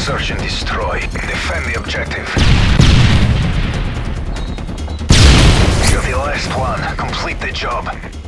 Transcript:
Search and destroy. Defend the objective. You're the last one. Complete the job.